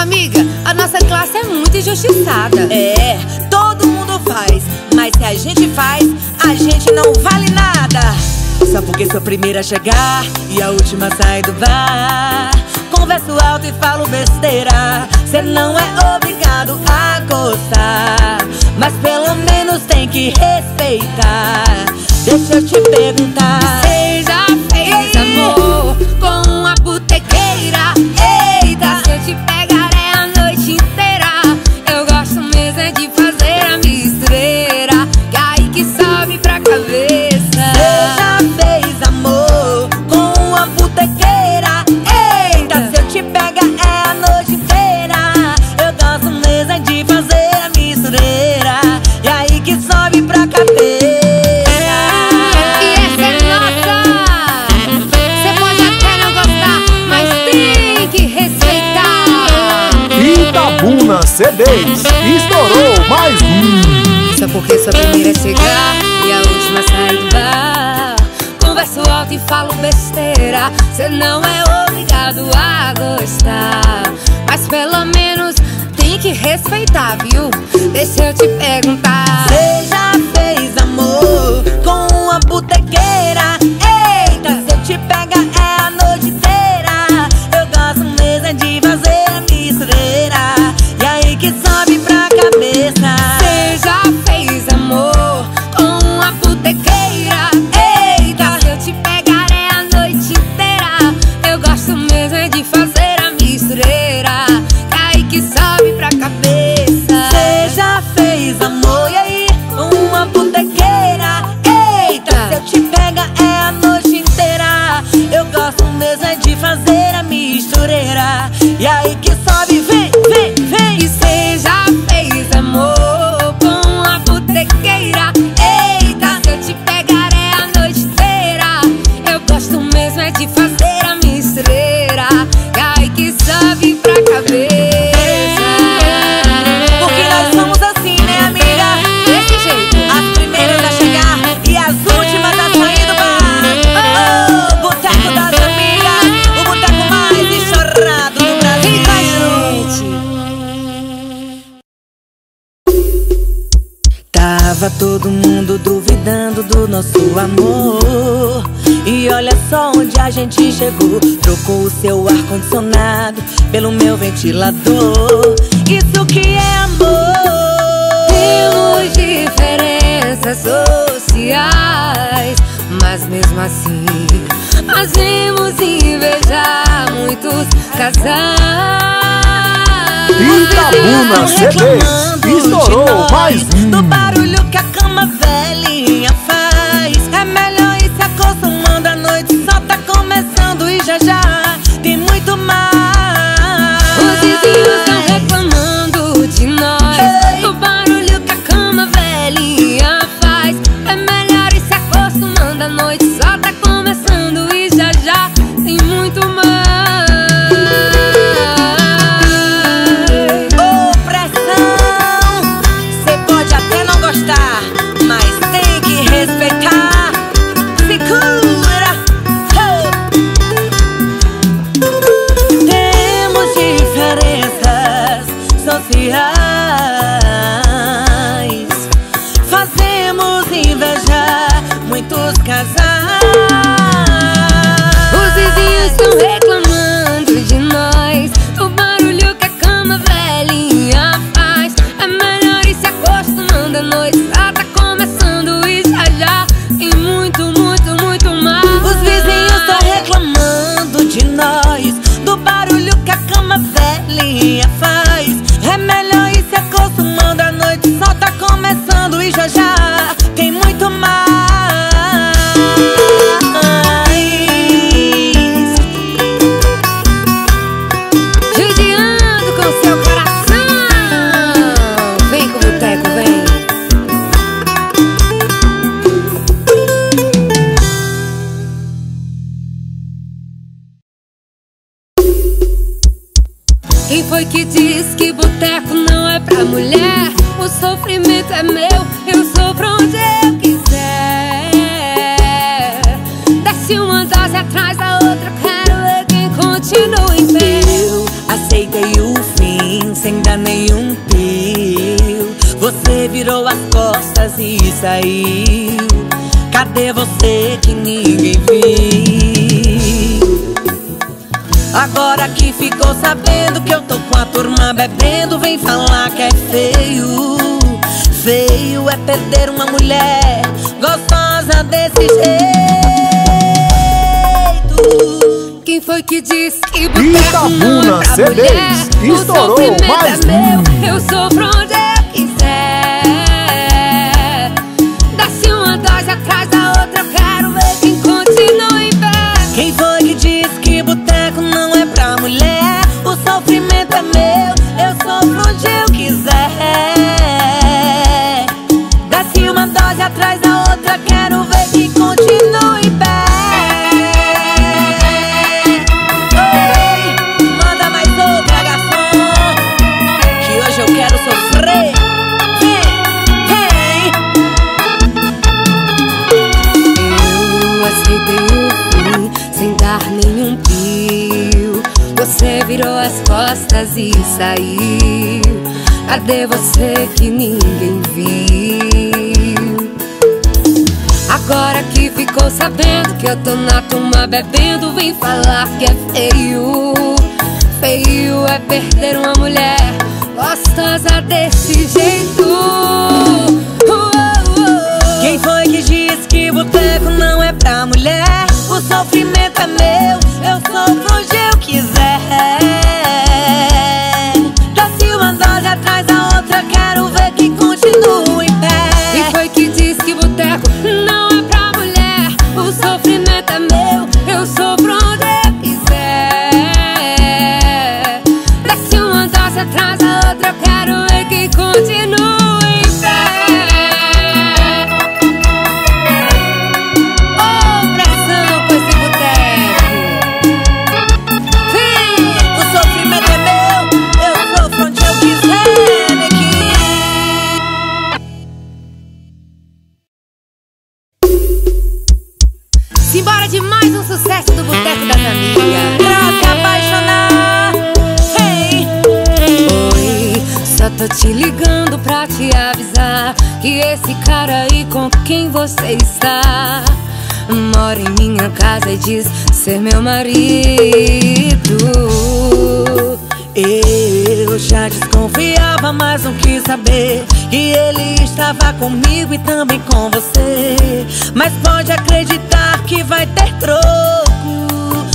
Amiga, a nossa classe é muito injustiçada. É, todo mundo faz, mas se a gente faz, a gente não vale nada. Só porque sou a primeira a chegar e a última sai do bar. Converso alto e falo besteira. Cê não é obrigado a gostar, mas pelo menos tem que respeitar. Deixa eu te perguntar, Cê já fez amor com uma botequeira? eita, Se eu te pegar é a noite inteira. Eu gosto mesmo é de fazer a mistureira, que aí que sobe pra cabeça. cê já fez amor com uma botequeira? Eita, se eu te pegar é a noite inteira. Eu gosto mesmo de fazer a mistureira, e aí que sobe pra cabeça. Itabuna CDs estourou mais um. Só porque sou a primeira a chegar e a última a sair do bar. Converso alto e falo besteira. Cê não é obrigado a gostar, mas pelo menos tem que respeitar, viu? Deixa eu te perguntar, Cê já fez amor com uma botequeira? Eita, se eu te pegar é a noite inteira. Eu gosto mesmo de fazer a mistureira, e aí que sobe pra cabeça. cê já fez amor com uma botequeira? Eita, Se eu te pegar é a noite inteira. Eu gosto mesmo é de fazer a mistureira, que aí que sobe pra cabeça. cê já fez amor, e aí, com uma botequeira? Eita, se eu te pegar é a noite inteira. Eu gosto mesmo é de fazer a mistureira, e aí que sobe, vem, vem, vem. E cê já fez amor com uma botequeira? Eita, Se eu te pegar é a noite inteira. Eu gosto mesmo é de fazer a mistureira, que aí que sobe pra cabeça. porque nós somos assim, né, amiga? Desse jeito. As primeiras a chegar e as últimas a sair do bar. Oh, boteco das amigas, o boteco mais estourado do Brasil. Vem com a gente. Tava todo mundo duvidando do nosso amor, e olha só onde a gente chegou. Trocou o seu ar-condicionado pelo meu ventilador. Isso que é amor. Temos diferenças sociais, mas mesmo assim fazemos invejar muitos casais. Itabuna CDs estourou mais do um. barulho que a cama velhinha faz. É melhor ir se acostumando, a noite só tá começando e já já tem muito mais. Os vizinhos estão reclamando de nós, Ei. do barulho que a cama velhinha faz. É melhor ir se acostumando, a noite só tá começando e já já tem muito mais. Ô, pressão, cê pode até não gostar, mas tem que respeitar. Segura. Temos diferenças sociais, fazemos invejar muitos casais. Os vizinhos estão reclamando de nós, do barulho que a cama velhinha faz. É melhor ir se acostumando, a noite só tá começando e já já tem muito, muito, muito mais. Os vizinhos estão reclamando de nós, do barulho que a cama velhinha faz. É melhor ir se acostumando, a noite só tá começando e já já tem muito mais. Judiando com seu coração. Vem com o boteco, vem. Quem foi que disse que boteco não é pra mulher? O sofrimento é meu, eu sofro onde eu quiser. Desce uma dose atrás da outra, quero ver quem continua em pé. aceitei o fim sem dar nenhum pio. Você virou as costas e saiu. Cadê você que ninguém viu? Agora que ficou sabendo que eu tô com a turma bebendo, vem falar que é feio. Feio é perder uma mulher gostosa desse jeito. Quem foi que disse que boteco não é pra CDs, mulher? O estourou sofrimento mais é meu, eu sofro onde eu quiser. Dá-se uma dose atrás da outra, eu quero ver quem continua em pé. Quem foi que disse que boteco não é pra mulher? O sofrimento é meu, eu sofro onde eu quiser. Dá-se uma dose atrás da outra, quero ver quem continua em pé. Nenhum pio, você virou as costas e saiu. Cadê você que ninguém viu? Agora que ficou sabendo que eu tô na turma bebendo, vem falar que é feio. Feio é perder uma mulher gostosa desse jeito. Quem foi que disse que boteco não é pra mulher? O sofrimento é meu, eu sofro onde eu quiser. Dá-se uma dose atrás da outra, quero ver que continua em pé. Quem foi que disse que boteco não é pra mulher? O sofrimento é meu, eu sofro onde eu quiser. Dá-se uma dose atrás da outra, eu quero ver que continua em pé. Simbora de mais um sucesso do Boteco das Amigas. Pra se apaixonar, hey. Oi, só tô te ligando pra te avisar que esse cara aí com quem você está mora em minha casa e diz ser meu marido. Eu já desconfiava, mas não quis saber que ele estava comigo e também com você. Mas pode acreditar que vai ter troco.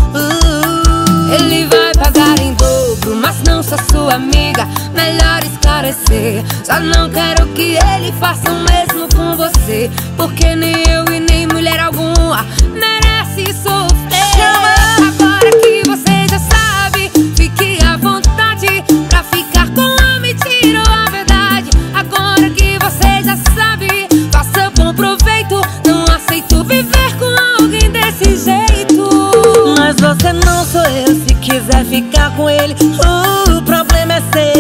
Ele vai pagar em dobro, mas não sou sua amiga. Melhor esclarecer, só não quero que ele faça o mesmo com você, porque nem eu e nem mulher alguma merece sofrer. Agora que você já sabe, fique à vontade pra ficar com a mentira ou a verdade. Agora que você já sabe, faça bom proveito. Não aceito viver com alguém desse jeito. Mas você não sou eu, se quiser ficar com ele, o problema é seu.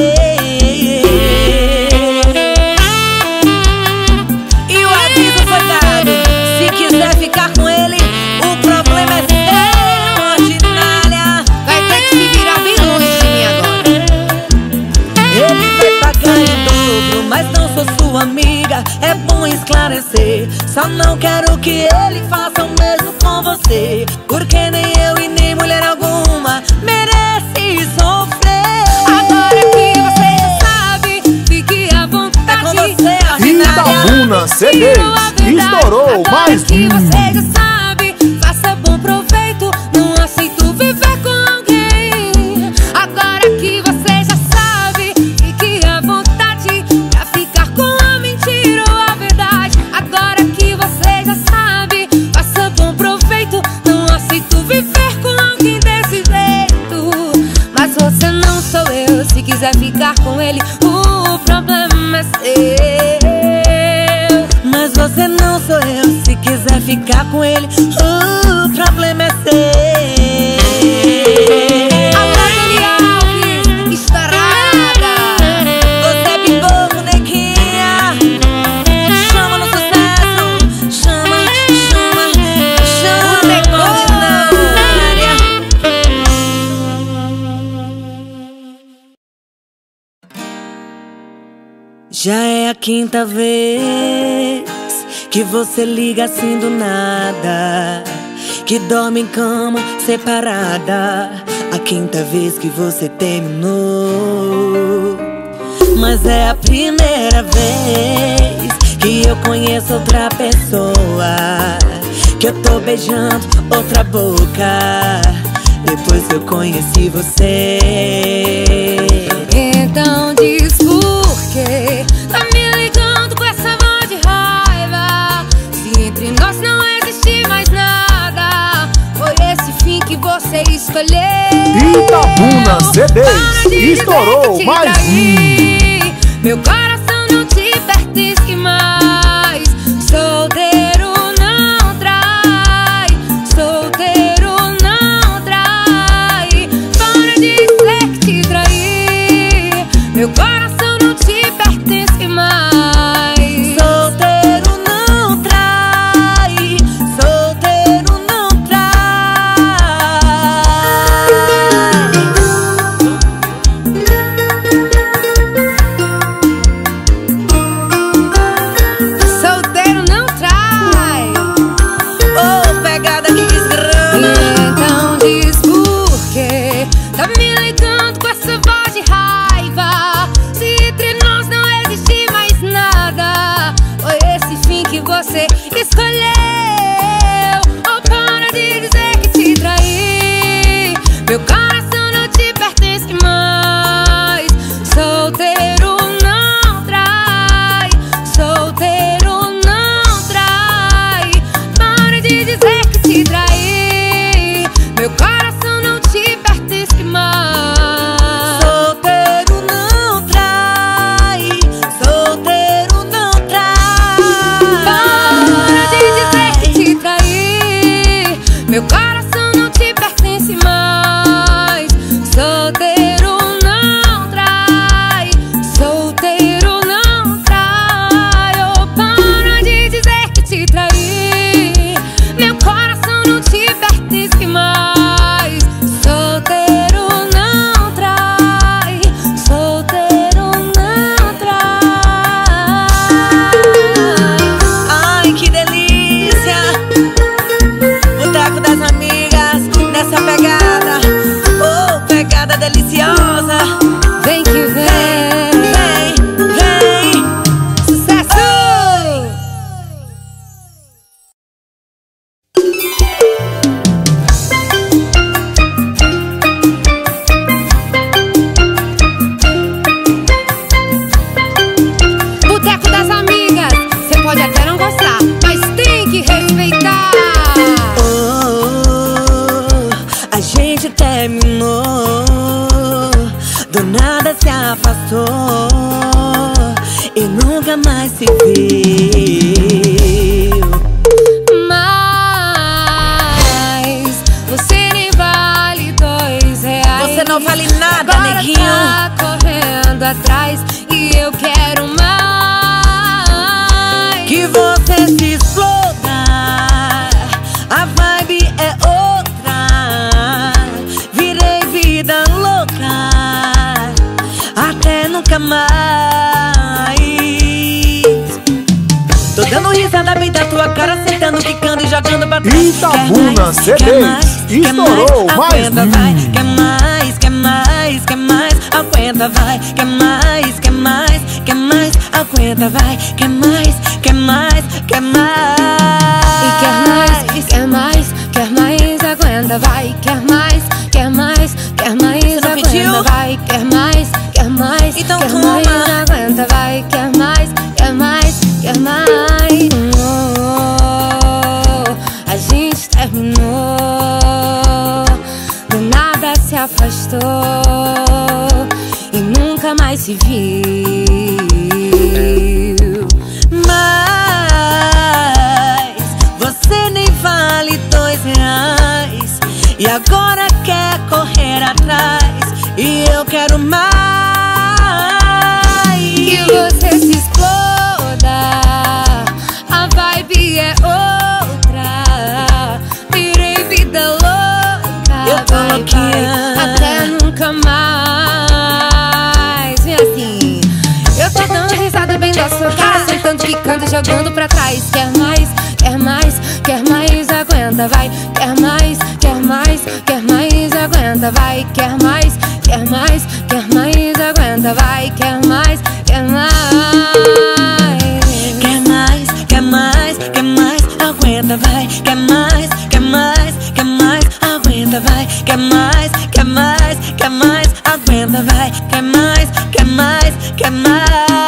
E o aviso foi dado, se quiser ficar com ele, o problema é seu, ordinária. Vai ter que se virar bem longe de mim agora. Ele vai pagar em dobro, mas não sou sua amiga, é bom esclarecer. Só não quero que ele faça o mesmo com você, porque nem eu e nem mulher alguma merece sofrer. Agora que você já sabe, fique à vontade. É com você, Itabuna CDs, estourou mais que você já sabe, faça bom proveito. Não aceito viver com alguém. Agora que você já sabe, fique à vontade pra ficar com a mentira ou a verdade. Agora que você já sabe, faça bom proveito. Não aceito viver com alguém desse jeito. Mas você não sou eu, se quiser ficar com ele, o problema é seu. Mas você não sou eu, se quiser ficar com ele, o problema é seu. Alô, Dani Alves, estourada. Você é pipoco, neguinha. Chama no sucesso, chama, chama, chama. Ordinária. Já é a quinta vez que você liga assim do nada, que dorme em cama separada. A quinta vez que você terminou. Mas é a primeira vez que eu conheço outra pessoa, que eu tô beijando outra boca depois que eu conheci você. Então diz por quê tá me ligando com essa voz de raiva, se entre nós não existe mais nada. Foi esse fim que você escolheu. Itabuna CDs estourou mais Meu coração não te pertence mais. Solteiro não trai, solteiro não trai. Para de dizer que te traí. Meu coração não te pertence mais. Solteiro não trai, solteiro não trai. Solteiro não trai. Oh, pegada que desgrama. Então diz por quê tá me ligando com essa voz de raiva, se entre nós não existe mais nada. Foi esse fim que você escolheu. Oh, para de dizer que te traí. Meu coração não te pertence mais. Solteiro não trai, solteiro não trai. Para de dizer que te traí. Meu coração não te pertence mais. Solteiro não trai, solteiro não trai. Para de dizer que te traí. Meu coração não te pertence mais. Solteiro não trai, solteiro não trai. Oh, para de dizer que te traí. Meu coração não te pertence mais. Solteiro não trai, solteiro não trai. Ai, que delícia! Boteco das amigas, nessa pegada. Oh, pegada deliciosa. Vem que vem, Vem, vem. sucesso! Boteco das amigas, você pode até não gostar, mas tem que respeitar. Oh, a gente terminou, do nada se afastou e nunca mais se viu. Mas você nem vale R$2. Você não vale nada, Agora neguinho. tá correndo atrás e eu quero mais. Que você se exploda, a vibe é outra. Virei vida louca, até nunca mais. Tô dando risada bem da tua cara, sentando, quicando e jogando pra trás. Itabuna CDs estourou mais Aguenta, vai, quer mais, quer mais, quer mais. Aguenta, vai, quer mais, quer mais, quer mais. Aguenta, vai, quer mais, quer mais, quer mais. E quer mais, quer mais, quer mais. Aguenta, vai, quer mais, quer mais, quer mais. Você não pediu? Aguenta, vai, quer mais, quer mais. Então quer toma. mais. Aguenta, vai, quer mais, quer mais, quer mais. Oh, a gente terminou, do nada se afastou e nunca mais se viu. Mas você nem vale R$2 e agora quer correr atrás e eu quero mais. Que você se exploda, a vibe é outra. Virei vida louca, Eu tô vai, louquinha. vai, até nunca mais. Vem assim, eu tô dando risada socar, sentando, quicando, jogando pra trás. Quer mais, quer mais, quer mais, aguenta, vai. Quer mais, quer mais, quer mais, aguenta, vai. Quer mais, quer mais, quer mais, aguenta, vai. Quer mais, quer mais. Quer mais, quer mais, quer mais, aguenta, vai. Quer mais, quer mais, quer mais, aguenta, vai. Quer mais, quer mais, quer mais, aguenta, vai. Quer mais, quer mais, quer mais.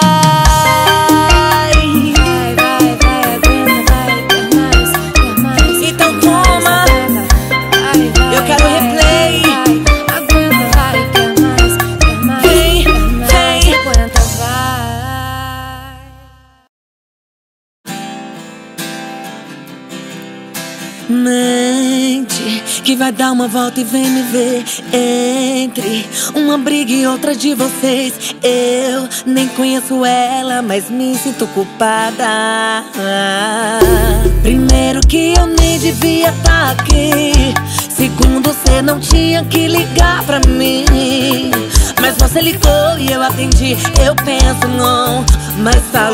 Mente que vai dar uma volta e vem me ver. Entre uma briga e outra de vocês, eu nem conheço ela, mas me sinto culpada. Primeiro que eu nem devia estar aqui. Segundo, você não tinha que ligar pra mim. Mas você ligou e eu atendi. Eu penso não, mas falo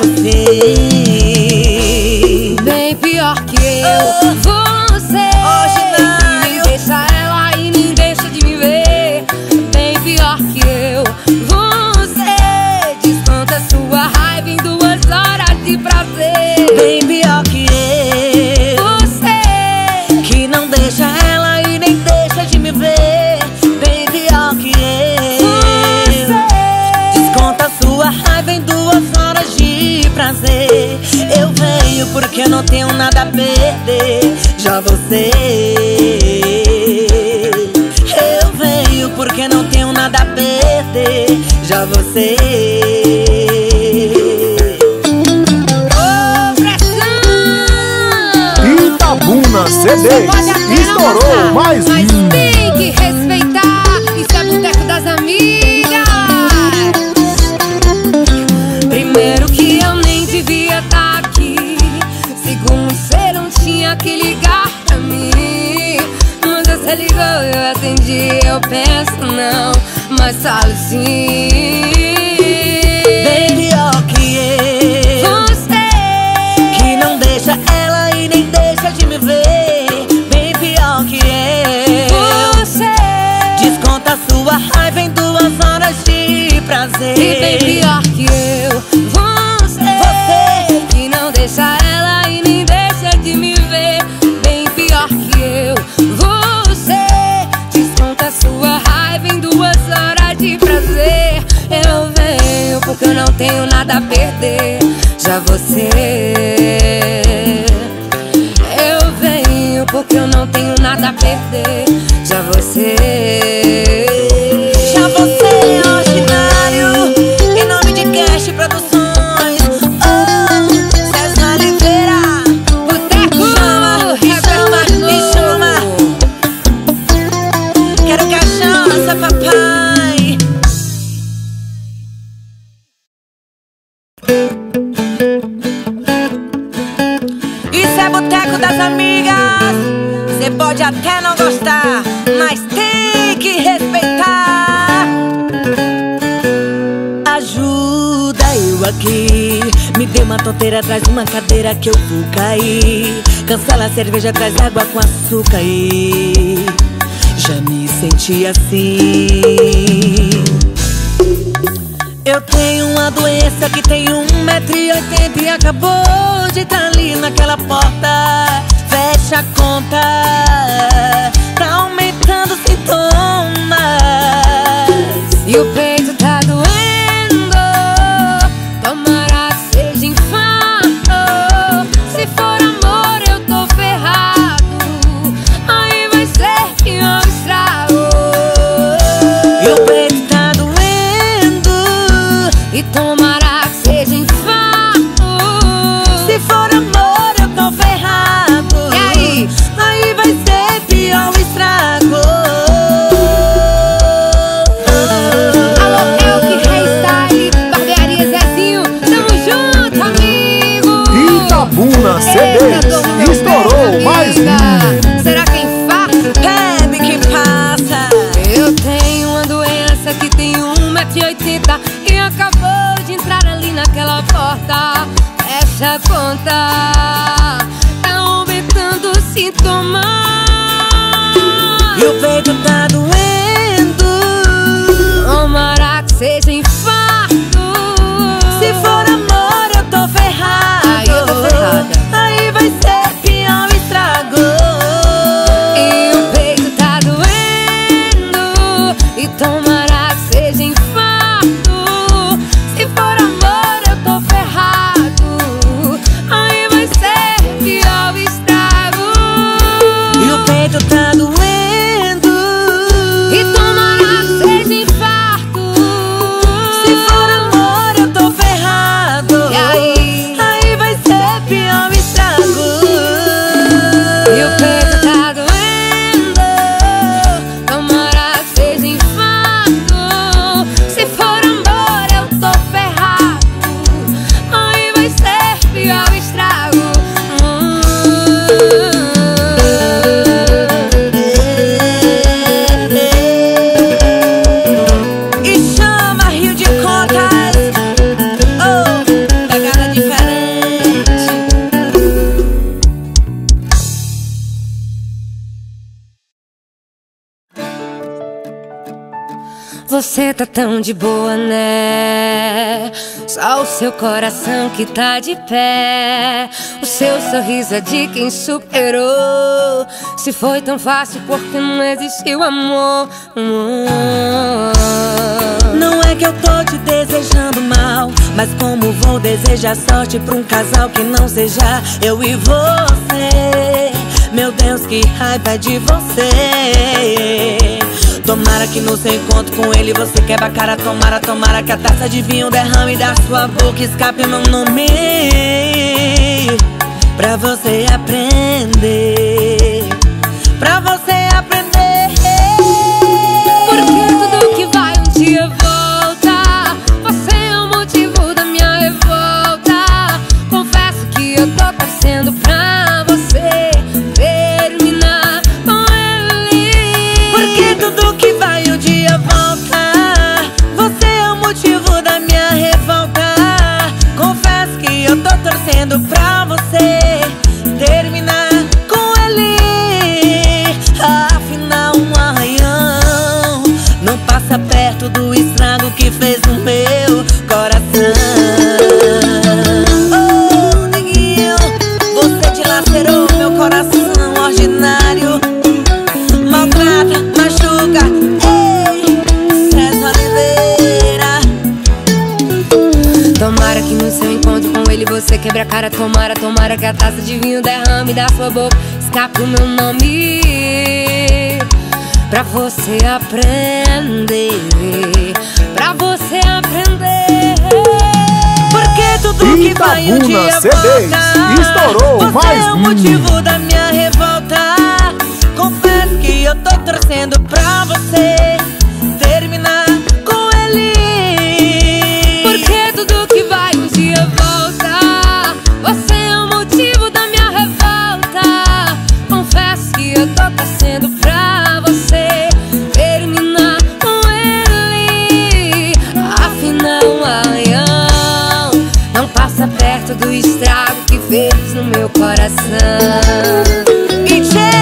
sim. Bem pior que eu, você nem deixa ela e nem deixa de me ver. Bem pior que eu, você desconta sua raiva em 2 horas de prazer. Bem pior que eu, você que não deixa ela e nem deixa de me ver. Bem pior que eu, desconta sua raiva em 2 horas de prazer. Eu venho porque eu não tenho nada a perder. Já você, eu venho porque não tenho nada a perder. Já você. Itabuna CDs estourou mais mas um. tem que respeitar. Isso é boteco das amigas. Primeiro que eu nem devia estar aqui. Segundo, você não tinha que ligar pra mim. Mas você ligou, eu atendi. Eu penso não, mas falo sim. Bem pior que eu, Você que não deixa ela e nem deixa de me ver. Bem pior que eu, Você desconta sua raiva em 2 horas de prazer. e bem pior que eu, você que não deixa ela e nem deixa de me ver. Bem pior que eu, você desconta sua raiva em 2 horas de prazer. Eu venho porque eu não tenho nada a perder. Já você, eu venho porque eu não tenho nada a perder. Já você, Já você é ordinário, em nome de Cash Produções. Oh, César Oliveira, boteco, chama, me chama. Quero cachaça, papai. Isso é boteco das amigas. Você pode até não gostar, mas tem que respeitar. Ajuda eu aqui. Me dê uma tonteira, traz uma cadeira que eu vou cair. Cancela a cerveja, traz água com açúcar e já me senti assim. Eu tenho uma doença que tem 1,80 m e acabou de estar ali naquela porta. Fecha a conta, tá aumentando os sintomas. e o peito tá doendo. Tomara que seja infarto. Se for amor eu tô ferrado. Aí vai ser pior estrago. E o peito tá doendo. E tomara que seja infarto. Se for amor eu tô ferrado. E aí? Aí vai ser pior o estrago. Alô, é o que Hairstyle, barbearia Zezinho. Tamo junto, amigo. Itabuna CDs estourou mais um. Será que é infarto? Bebe que passa. Eu tenho uma doença que tem 1,80 m e acabou de entrar ali naquela porta. Fecha a conta, tá aumentando o sintoma. E o peito tá doendo. Tomara que seja infarto. Se for amor eu tô ferrado. Aí eu tô ferrada. Aí vai ser pior o estrago. E o peito tá doendo. E tomara que seja infarto. Se for amor eu tô ferrado. Aí vai ser pior o estrago. E o peito tá doendo. E tomara que seja infarto. Se for amor eu tô ferrado. E aí vai ser pior o estrago. E o peito tá doendo. Tomara que seja infarto. Se for amor eu tô ferrado. Aí vai ser pior o estrago. E chama Rio de Contas. Oh, pegada diferente. Você tá tão de boa, né? Só o seu coração que tá de pé. O seu sorriso é de quem superou. Se foi tão fácil, porque não existiu amor. Não é que eu tô te desejando mal, mas como vou desejar sorte pra um casal que não seja eu e você? Meu Deus, que raiva de você. Tomara que no seu encontro com ele você quebra a cara. Tomara que a taça de vinho derrame da sua boca, escape meu nome, pra você aprender. Pra você aprender. Porque tudo que vai um dia volta. Você é o motivo da minha revolta. Confesso que eu tô torcendo pra você terminar com ele. Porque tudo que vai um dia volta. Você é o motivo da minha revolta. Confesso que eu tô torcendo pra você terminar com ele. Afinal, um arranhão não passa perto do estrago que fez no meu coração. Oh, neguinho, você dilacerou meu coração ordinário. Maltrata, machuca, ei, César Oliveira. Tomara que no seu encontro com ele você quebre a cara. Tomara que a taça de vinho derrame da sua boca, escape o meu nome, pra você aprender. Pra você aprender. Porque tudo que vai um dia Itabuna CDs volta. estourou Você mais é o motivo da minha revolta. Confesso que eu tô torcendo pra você terminar com ele. Porque tudo que vai um dia volta. Você é o motivo da minha revolta. Confesso que eu tô torcendo pra você terminar com ele. Afinal, um arranhão não passa perto do estrago que fez no meu coração. E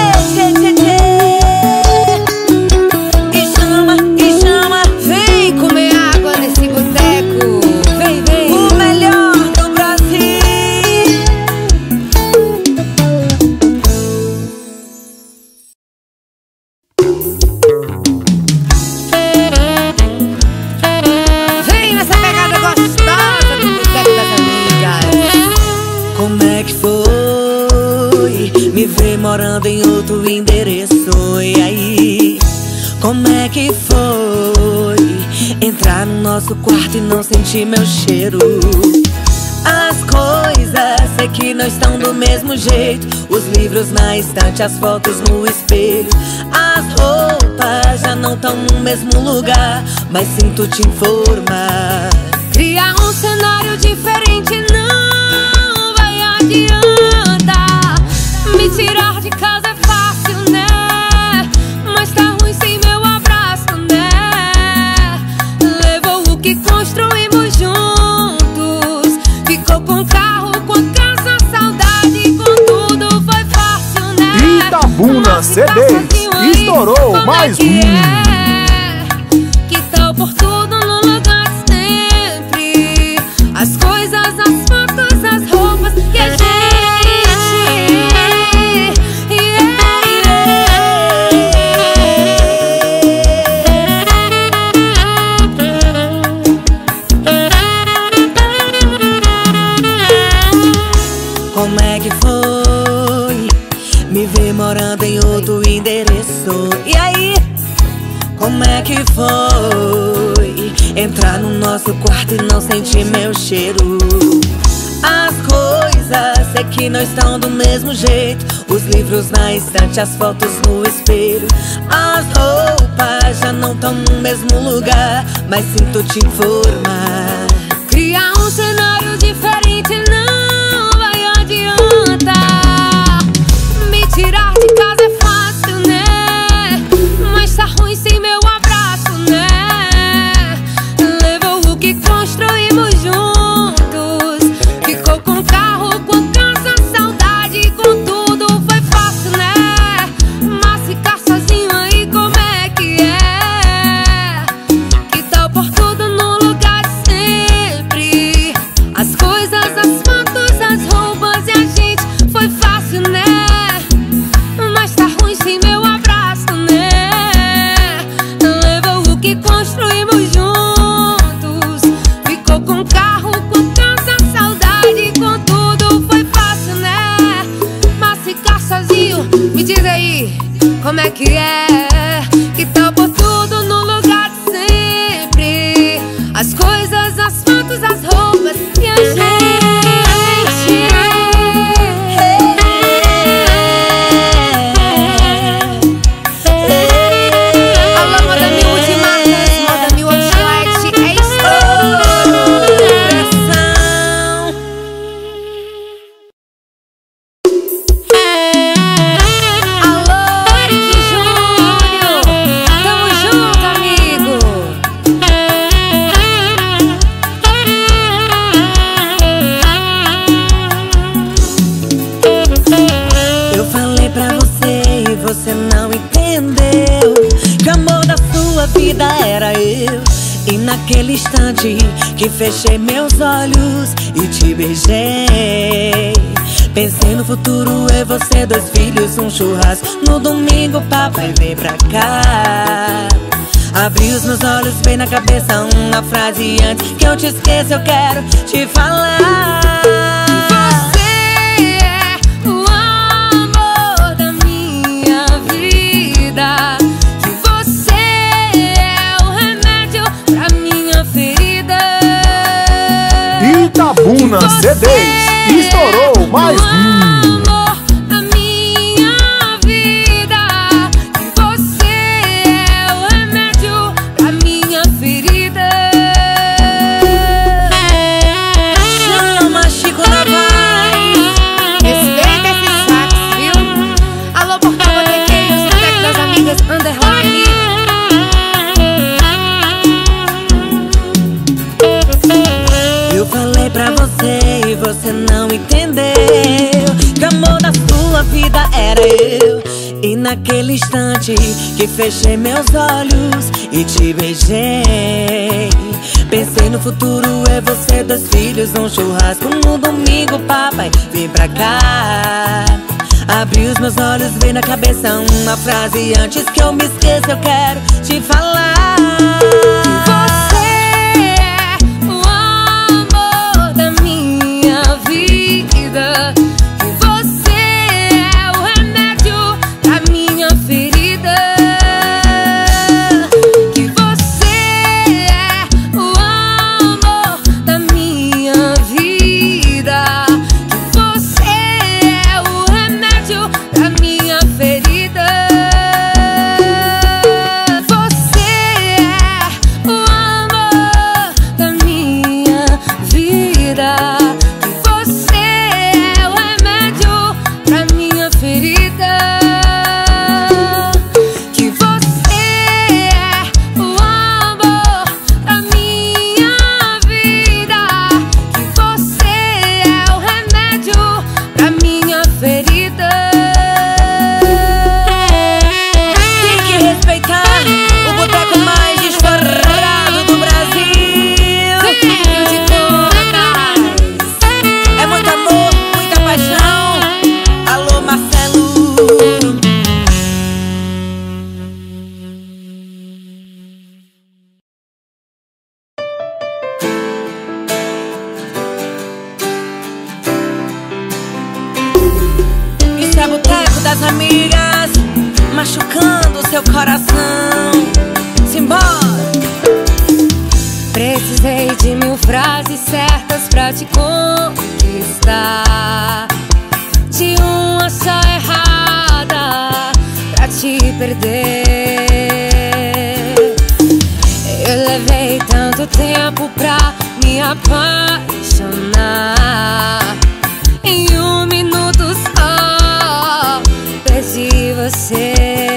e chama, Vem comer água nesse boteco. Vem, vem. o melhor do Brasil. Vem nessa pegada gostosa do boteco das amigas. Como é que foi me ver morando em outro endereço? E aí, como é que foi entrar no nosso quarto e não sentir meu cheiro? As coisas sei que não estão do mesmo jeito. Os livros na estante, as fotos no espelho. As roupas já não estão no mesmo lugar, mas sinto te informar. Criar um cenário diferente não vai adiantar. Me tirar de casa é fácil, né? Mas tá ruim sem meu abraço, né? Levou o que construímos juntos. CDs. Estourou mais Que tal por tudo no lugar de sempre? As coisas, as fotos, as roupas que a gente Como é que foi me ver morando em outro endereço? E aí? Como é que foi entrar no nosso quarto e não sentir meu cheiro? As coisas é que não estão do mesmo jeito. Os livros na estante, as fotos no espelho. As roupas já não estão no mesmo lugar, mas sinto te informar. Criar um cenário diferente não vai adiantar. Me tirar de casa é fácil, né? Mas tá ruim sem meu abraço, né? Levou o que construímos juntos. Ficou com carro, com casa, saudade, com tudo. Foi fácil, né? Mas ficar sozinho aí, como é que é? Que tal por tudo no lugar de sempre? As coisas, as fotos, as roupas e a gente. Foi fácil, né? Mas tá ruim sem meu abraço, né? Levou o que construímos juntos. Ficou com carro, com casa, saudade, com tudo. Foi fácil, né? Mas ficar sozinho, me diz aí, como é que é? Que tal por tudo no lugar de sempre? As coisas, as fotos, as roupas e a gente. Alô, moda mil multimarcas, moda mil outlet, é Pressão. Alô, Eric Júnior, tamo junto, amigo. Eu falei pra você e você não entendeu que o amor da sua vida era eu. E naquele instante que fechei meus olhos e te beijei, pensei no futuro, eu, você, 2 filhos, um churrasco. No domingo papai vem pra cá. Abri os meus olhos, veio na cabeça uma frase antes que eu te esqueça, eu quero te falar. Você é o amor da minha vida. Que você é o remédio pra minha ferida. Itabuna CDs. Estourou mais amor da minha vida. Que você é o remédio pra minha ferida. Chama Chico Novaes. Respeita esse sax, viu? Alô, portal botequeiro, sotaque das amigas, underline. Eu falei pra você e você não entendeu que o amor da sua vida era eu. E naquele instante que fechei meus olhos e te beijei, pensei no futuro, eu, você, 2 filhos, um churrasco. No domingo papai vem pra cá. Abri os meus olhos, veio na cabeça uma frase antes que eu me esqueça, eu quero te falar. Você é o amor da minha vida. Que você é o remédio pra minha ferida. Que você é o amor da minha vida. Que você é o remédio pra minha ferida. Você é das amigas machucando seu coração. Simbora! Precisei de 1000 frases certas pra te conquistar, de uma só errada pra te perder. Eu levei tanto tempo pra me apaixonar, em 1 minuto só perdi você.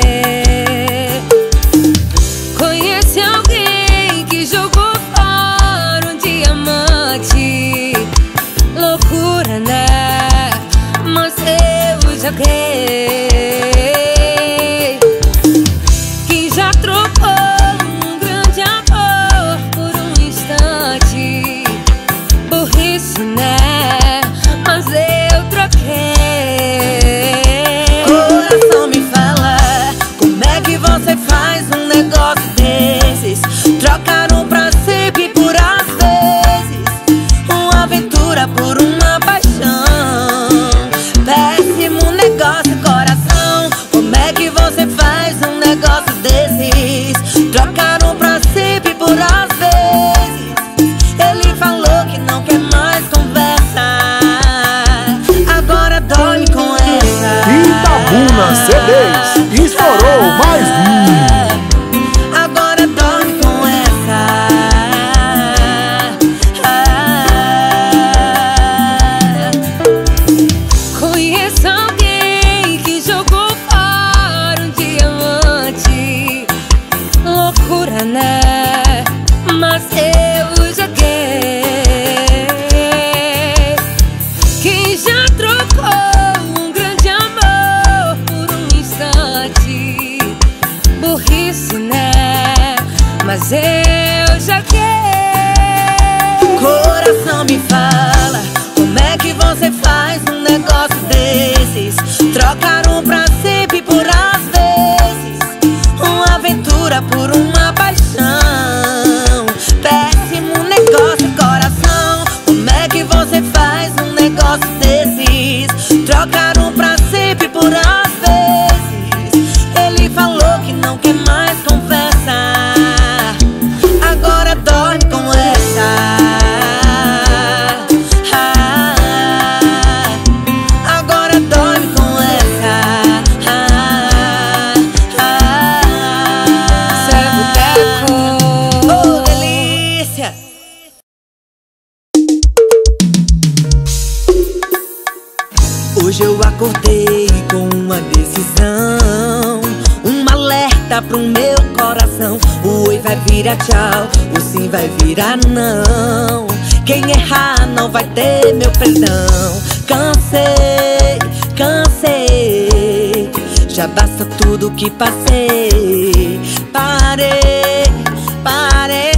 Conheci alguém que jogou fora um diamante. Loucura, né? Mas eu joguei. Que já trocou um grande amor por um instante. Burrice, né? Mas eu troquei. Coração, me fala, como é que você faz um negócio desses? Trocar um pra sempre por às vezes, uma aventura por uma paixão. Péssimo negócio, coração. Como é que você faz um negócio desses? Trocar um pra sempre por às vezes. Ele falou que não quer mais conversa, agora dorme com essa. Itabuna CDs estourou mais Agora dorme com essa. Conheço alguém que jogou fora um diamante. Loucura, né? Mas eu joguei. Quem já trocou um grande amor por um instante. Burrice, né? Mas eu joguei. Coração, me fala, como é que você faz um negócio desses? Trocar um pra sempre por às vezes, uma aventura por uma paixão. Péssimo negócio, coração. Como é que você faz um negócio desses? Trocar um pra sempre por às vezes. Ele falou que não quer mais conversa, agora dorme com essa. Agora dorme com essa. Servo Oh, delícia! Hoje eu acordei com uma decisão, um alerta pro meu coração. O oi vai virar tchau, o sim vai virar não. Quem errar não vai ter meu perdão. Cansei, cansei, já basta tudo que passei. Parei, parei.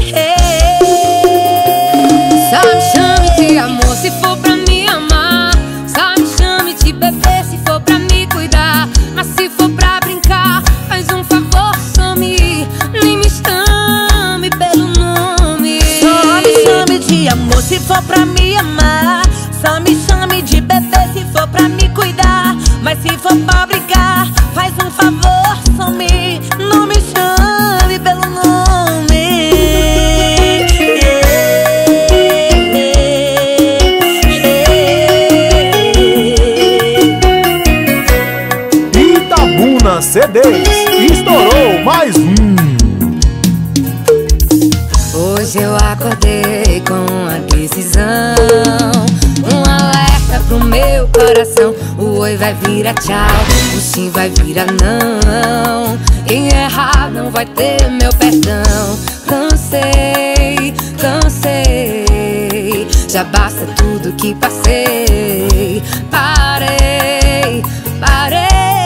Só me chame de amor se for pra me amar. Só me chame de bebê se for pra me cuidar. Mas se for pra brincar, faz um favor, some. Nem me chame pelo nome. Só me chame de amor se for pra me amar. Só me chame de bebê se for pra me cuidar. Mas se for pra brincar, faz um favor, some. Não me chame pelo nome. Itabuna CDs estourou mais Hoje eu acordei com a decisão, um alerta pro meu coração. O oi vai virar tchau, o sim vai virar não. Quem errar não vai ter meu perdão. Cansei, cansei, já basta tudo que passei. Parei, parei.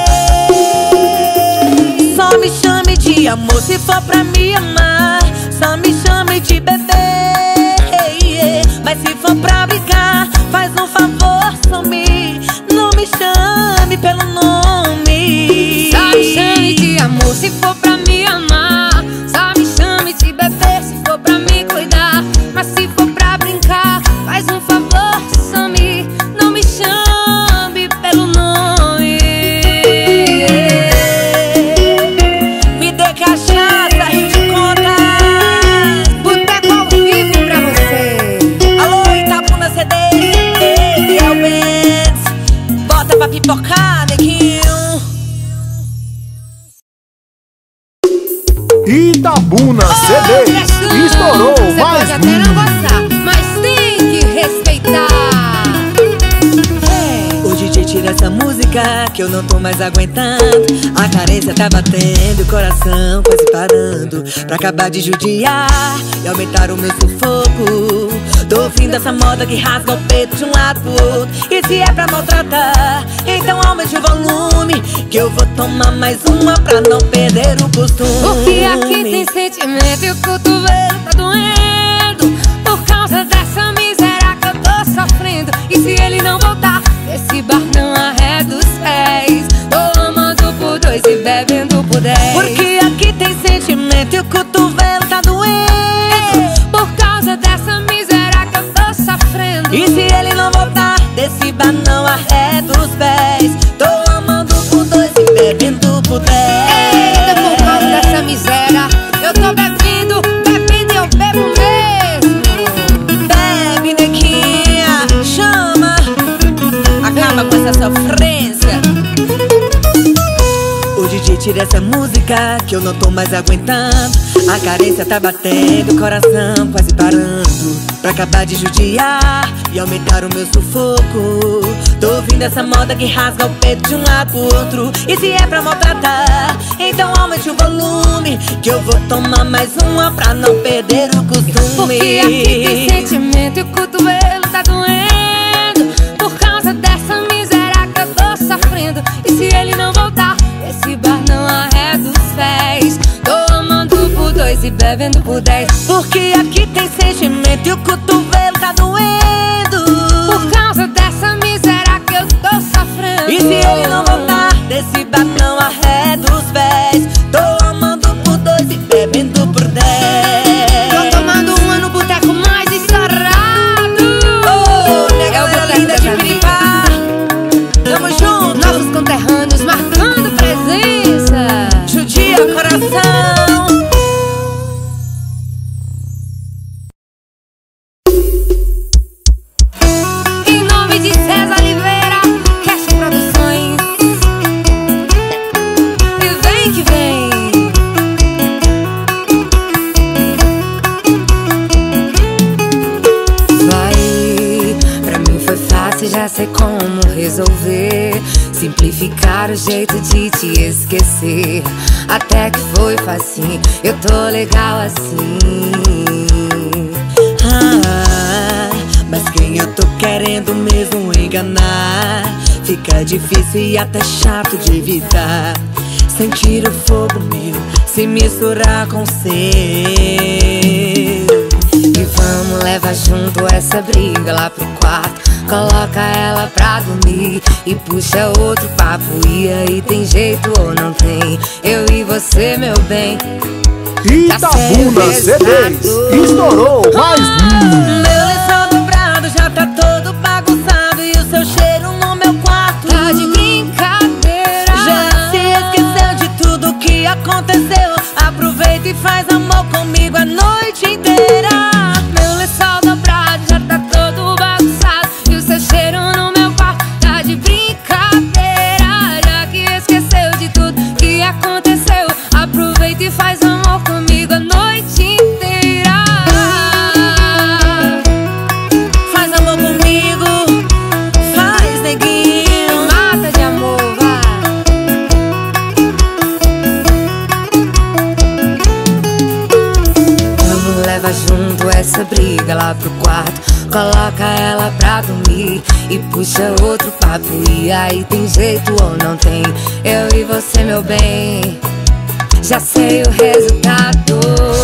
Só me chame de amor se for pra me amar. Só me chame de bebê. Mas se for pra brincar, faz um favor, some. Não me chame pelo nome. Só me chame de amor se for pra me amar. Só me chame de bebê se for pra me cuidar. Mas se for pra brincar, faz um favor, some. Não me chame pelo nome. até não gostar, mas tem que respeitar. O DJ tira essa música que eu não tô mais aguentando. A carência tá batendo, o coração quase parando, pra acabar de judiar e aumentar o meu sufoco. Tô fim dessa moda que rasga o peito de um lado pro outro. E se é pra maltratar, então aumente o volume, que eu vou tomar mais uma pra não perder o costume. Porque aqui tem sentimento e o cotovelo tá doendo, por causa dessa miséria que eu tô sofrendo. E se ele não voltar, esse bar não arreda os pés. Tô amando por 2 e bebendo por 10. Porque aqui tem sentimento e o cotovelo tá doendo, por causa dessa miséria que eu tô sofrendo. e se ele não voltar, desse bar não arreda os pés. Tô amando por 2 e bebendo por 10. Eita, por causa dessa miséria eu tô bebendo, bebendo e eu bebo mesmo. Bebe, neguinha, chama, acaba com essa sofrência. O DJ tira essa música que eu não tô mais aguentando. A carência tá batendo, o coração quase parando, pra acabar de judiar e aumentar o meu sufoco. Tô ouvindo essa moda que rasga o peito de um lado pro outro. E se é pra maltratar, então aumente o volume, que eu vou tomar mais uma pra não perder o costume. Porque aqui tem sentimento e o cotovelo tá doendo, por causa dessa miséria que eu tô sofrendo. E se ele não voltar, esse bar não arreda os pés. Tô amando por 2 e bebendo por 10. Porque aqui tem sentimento e o cotovelo tá doendo, por causa dessa miséria que eu tô sofrendo. e se ele não voltar, desse bar não arreda os pés. Tô amando por 2 e bebendo por 10. Tô tomando uma no boteco mais estourado. É o boteco linda de Piripá. Tamo junto, Nossos conterrâneos marcando presença. judia coração. Em nome de César Oliveira, Cash Produções. E vem que vem. Vai, pra mim foi fácil, já sei como resolver. Simplificar o jeito de te esquecer. Até que foi facinho, eu tô legal assim. Mas quem eu tô querendo mesmo enganar, fica difícil e até chato de evitar. Sentir o fogo meu se misturar com o seu. E vamos levar junto essa briga lá pro quarto. Coloca ela pra dormir e puxa outro papo. E aí, tem jeito ou não tem? Eu e você, meu bem. Itabuna CDs estourou mais Meu lençol dobrado já tá todo bagunçado, e o seu cheiro no meu quarto Tá de brincadeira. já se esqueceu de tudo que aconteceu. Aproveita e faz amor comigo a noite inteira. Meu lençol dobrado já tá todo bagunçado, e o seu cheiro no meu quarto tá de brincadeira. Já que esqueceu de tudo que aconteceu, aproveita e faz amor comigo a noite inteira. Faz amor comigo, faz, neguinho. Mata de amor, vai. Vamos levar junto essa briga lá pro quarto. Coloca ela pra dormir e puxa outro papo. E aí, tem jeito ou não tem? Eu e você, meu bem, já sei o resultado.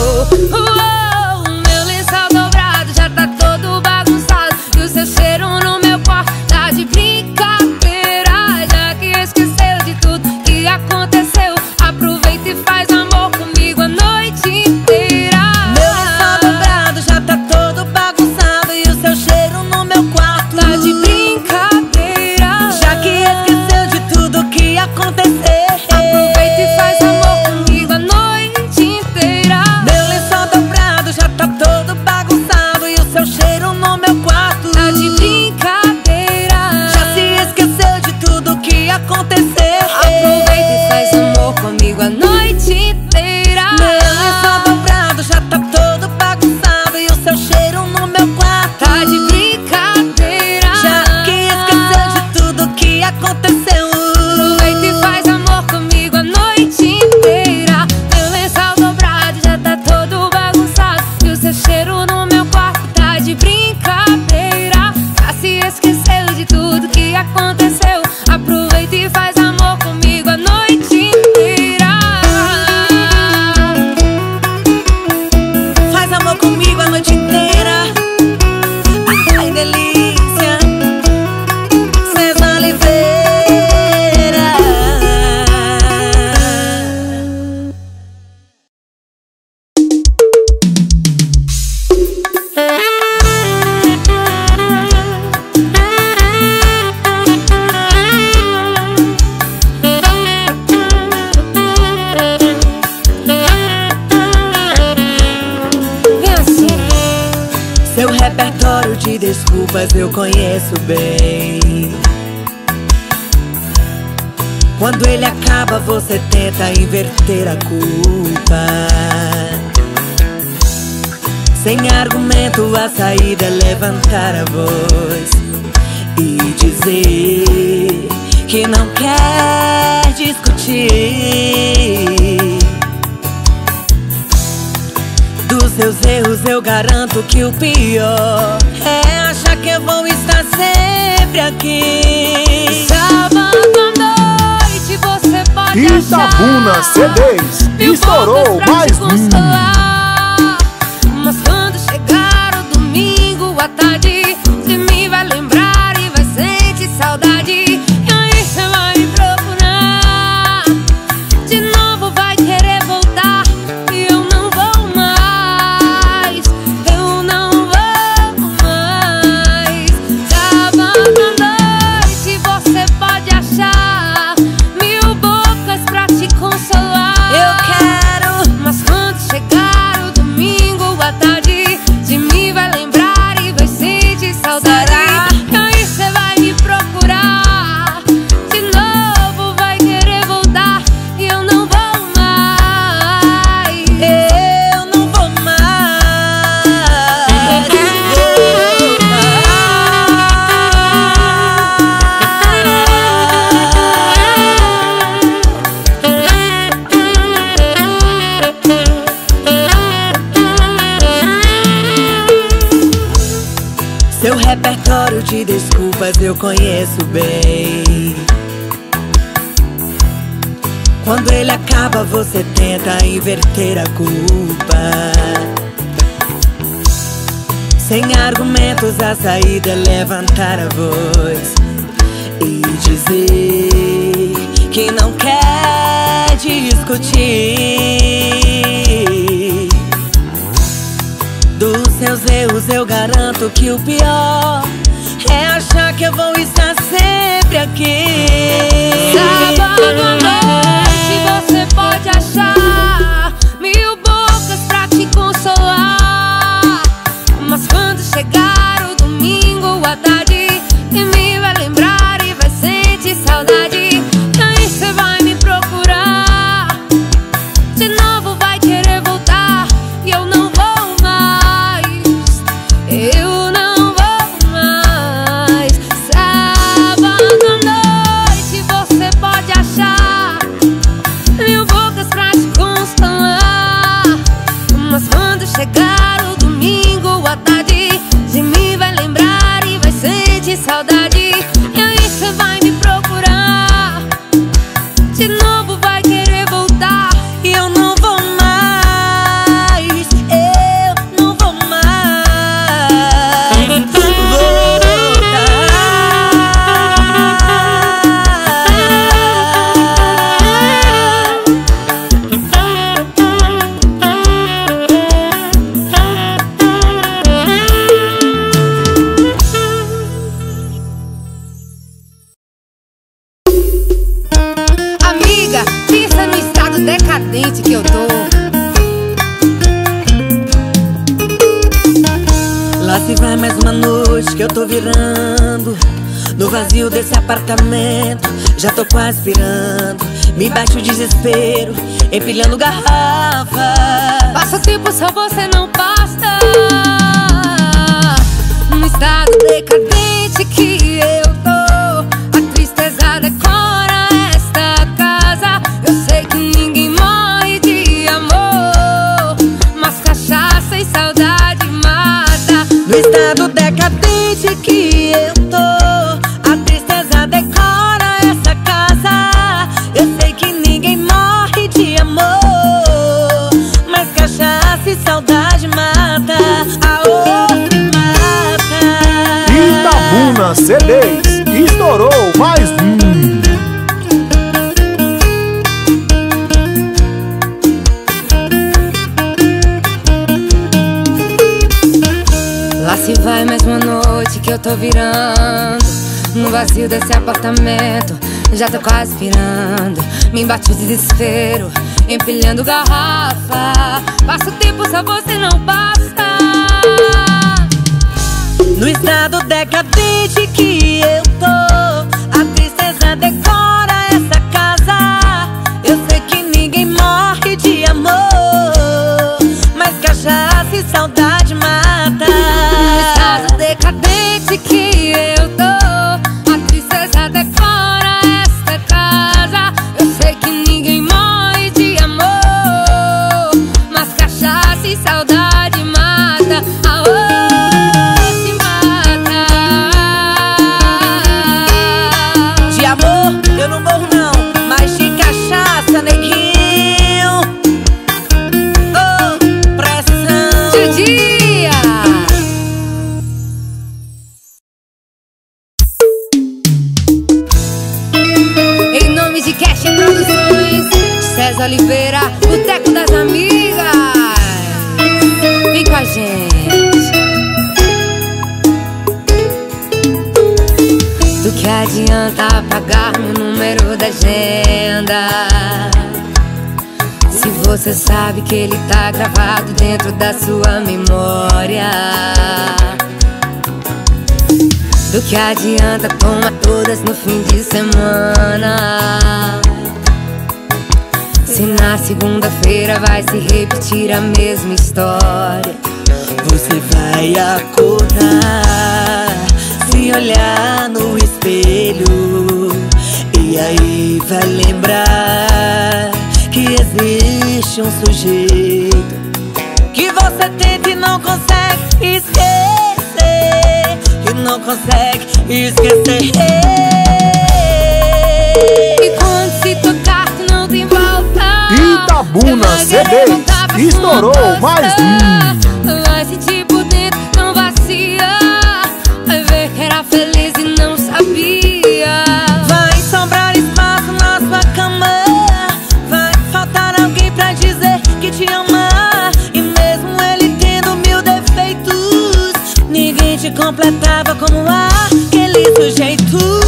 Meu lençol dobrado já tá todo bagunçado, e o seu cheiro no meu quarto tá de brincadeira. Já que esqueceu de tudo que aconteceu, aproveita e faz amor comigo a noite inteira. Meu lençol dobrado já tá todo bagunçado, e o seu cheiro no meu quarto Tá de brincadeira. já que esqueceu de tudo que aconteceu. Aproveita e faz amor comigo a noite inteira. Meu lençol dobrado Seu repertório de desculpas eu conheço bem. Quando ele acaba, você tenta inverter a culpa. Sem argumento, a saída é levantar a voz e dizer que não quer discutir. Dos seus erros eu garanto que o pior é achar que eu vou estar sempre aqui. Sábado à noite você pode Itabuna achar CDs estourou mais mas quando chegar o domingo à tarde, de mim vai lembrar e vai sentir saudade. E aí você vai me procurar de novo, vai querer voltar e eu não vou mais, eu não vou mais. Sábado à noite você pode achar 1000 bocas pra te consolar. Eu quero, mas quando chegar o domingo à tarde, de mim vai lembrar e vai sentir saudade. E aí você vai me procurar de novo, vai querer voltar e eu não vou mais, eu não vou mais Seu repertório de desculpas eu conheço bem. Quando ele acaba, você tenta inverter a culpa. Sem argumentos, a saída é levantar a voz e dizer que não quer discutir. Dos seus erros eu garanto que o pior é achar que eu vou estar sempre aqui. sábado à noite você pode achar 1000 bocas pra te consolar, mas quando chegar o domingo à tarde, de mim vai lembrar e vai sentir saudade. E aí você vai me procurar de novo, vai querer voltar e eu não vou mais, eu não vou mais. Sábado à noite você pode achar 1000 bocas pra te consolar, mas quando chegar o domingo à tarde, de mim vai lembrar e vai sentir saudade. E aí você vai me procurar de novo, vai querer voltar E eu não vou mais, eu não vou mais Amiga, pensa no estado decadente que eu tô. Lá se vai mais uma noite que eu tô virando. No vazio desse apartamento, já tô quase pirando. Me bate o desespero, empilhando garrafa. Passa tempo, só você não basta. No estado decadente que eu tô, a tristeza decora esta casa. Eu sei que ninguém morre de amor, mas cachaça e saudade mata. No estado decadente que eu tô, a tristeza decora essa casa. Eu sei que ninguém morre de amor, mas cachaça e saudade mata. A outra mata. Itabuna CDs estourou mais Lá se vai mais uma noite que eu tô virando. No vazio desse apartamento, já tô quase pirando. Me bate o desespero, empilhando garrafa. Passa o tempo, só você não basta. decadente que eu tô. A tristeza decora essa casa. Eu sei que ninguém morre de amor, mas cachaça e saudade mata. No estado decadente que eu tô, a tristeza decora esta casa. Eu sei que ninguém morre de amor, mas cachaça e saudade mata. Se mata. De amor eu não morro não, mas de cachaça, neguinho. Oh, pressão. Judia. Em nome de Cash Produções, César Oliveira, Boteco das Amigas. Vem com a gente. Do que adianta apagar meu número da agenda, se você sabe que ele tá gravado dentro da sua memória? Do que adianta tomar todas no fim de semana, se na segunda-feira vai se repetir a mesma história? Você vai acordar, se olhar no espelho, e aí vai lembrar que existe um sujeito que você tenta e não consegue esquecer, que não consegue esquecer. E quando se tocar tu não tem volta. Itabuna CDs estourou mais Vai sentir por dentro tão vazia, vai ver que era feliz e não sabia. Vai sobrar espaço na sua cama, vai faltar alguém pra dizer que te ama. E mesmo ele tendo 1000 defeitos, ninguém te completava como aquele sujeito.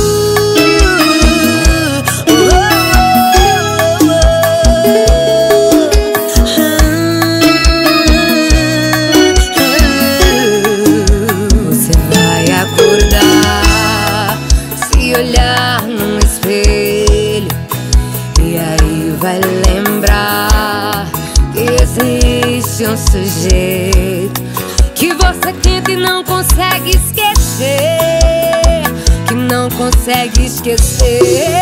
Você vai acordar, se olhar num espelho, e aí vai lembrar que existe um sujeito que você tenta e não consegue esquecer, que não consegue esquecer.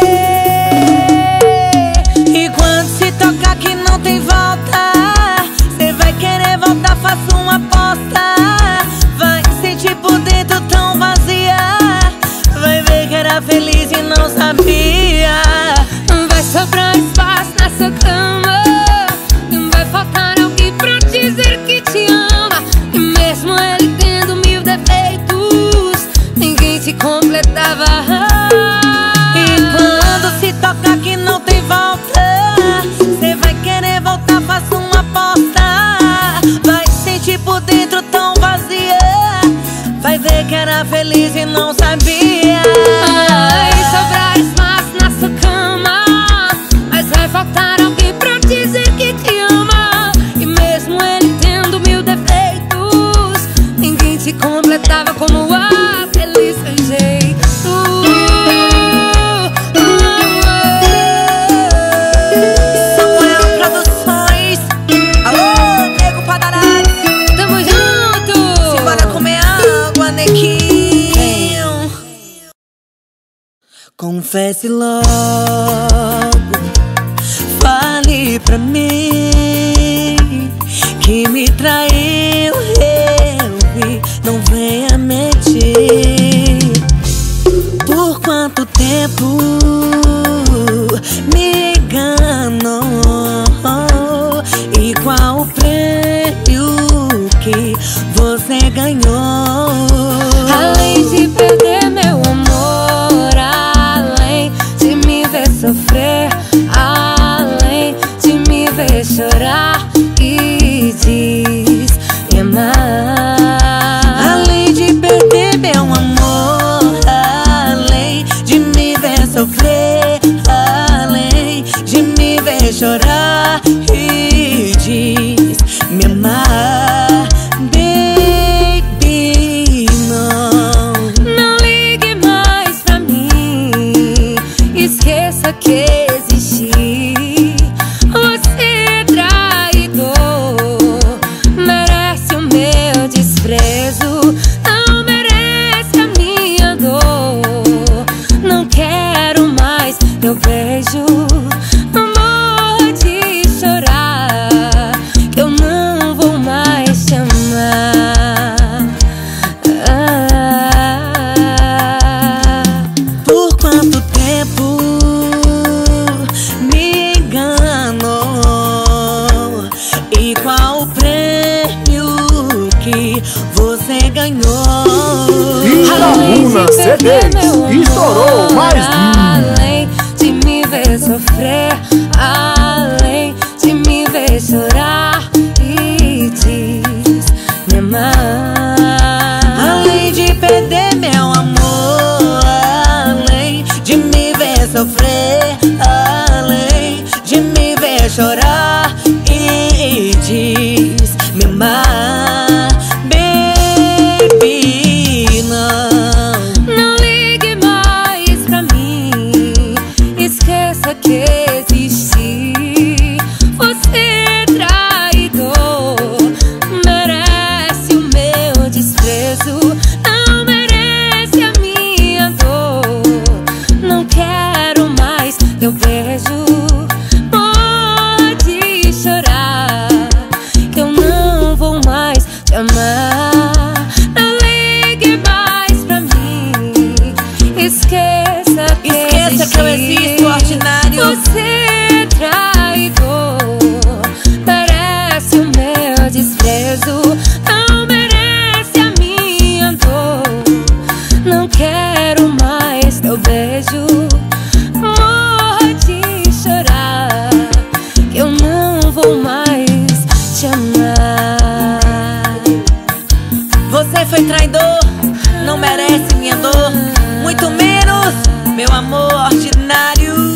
E quando se tocar que não tem volta, cê vai querer voltar, faça uma aposta. Vai sentir por dentro tão vazia, vai ver que era feliz e não sabia. Vai sobrar espaço na sua cama, vai faltar alguém pra dizer que te ama. E mesmo ele tendo 1000 defeitos, ninguém te completava. E quando se tocar que não tem volta, cê vai querer voltar, faça uma aposta. Vai sentir por dentro tão vazia, vai ver que era feliz e não sabia. Vai sobrar espaço na sua cama, mas vai faltar alguém pra dizer que te ama. E mesmo ele tendo 1000 defeitos, ninguém te completava como aquele sujeito. Samuel Produções, alô, Nego Padarás, Tamo junto! simbora comer água, neguinho. Confesse logo, fale pra mim que me traiu, eu vi, não venha mentir. Por quanto tempo me enganou, e qual o prêmio que você ganhou? Além de perder meu amor, além de me ver sofrer, além de me ver chorar e diz me amar. Além de perder meu amor, além de me ver sofrer, além de me ver chorar e diz me amar, baby. você ganhou. Itabuna CDs estourou mais Além de me ver sofrer, além de me ver chorar, e diz me amar. Além de perder meu amor, além de me ver sofrer, além de me ver chorar, e diz me amar. Baby, não ligue mais pra mim, esqueça que existi. Você é traidor, merece o meu desprezo, não merece a minha dor. Não quero mais teu beijo, pode chorar, que eu não vou mais te amar. Não ligue mais pra mim, esqueça que eu existo, ordinário. Você é traidor, merece o meu desprezo, não merece a minha dor. Não quero mais teu beijo, morro de chorar, que eu não vou mais te amar. Você foi traidor, não merece minha dor, muito menos meu amor ordinário.